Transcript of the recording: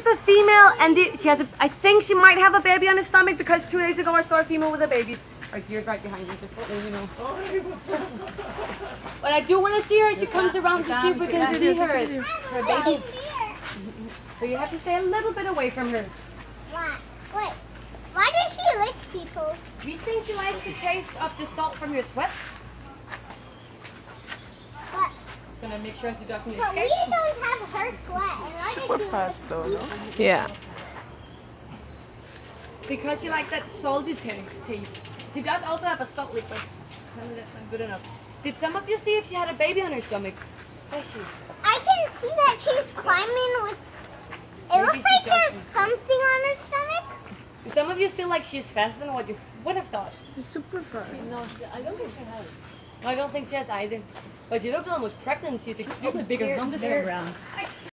is a female, and she has I think she might have a baby on her stomach because 2 days ago I saw a female with a baby. Our deer's right behind you, just so you know. But I do want to see her. She comes around to see if we can see her baby. So you have to stay a little bit away from her. Why? Wait. Why does she lick people? We think she likes the taste of the salt from your sweat. But Gonna make sure she doesn't we escape. don't have her sweat. And why Super does she fast though, no? Yeah. Because she likes that salty taste. She does also have a salt lick, but apparently that's not good enough. Did some of you see if she had a baby on her stomach? Does she? I can see that she's climbing with... It Maybe looks she like there's doesn't. something on her stomach. Do some of you feel like she's faster than what you would have thought? It's super fast. No, I don't think she has. I don't think she has either. But she looks almost pregnant. She's extremely bigger. They're around.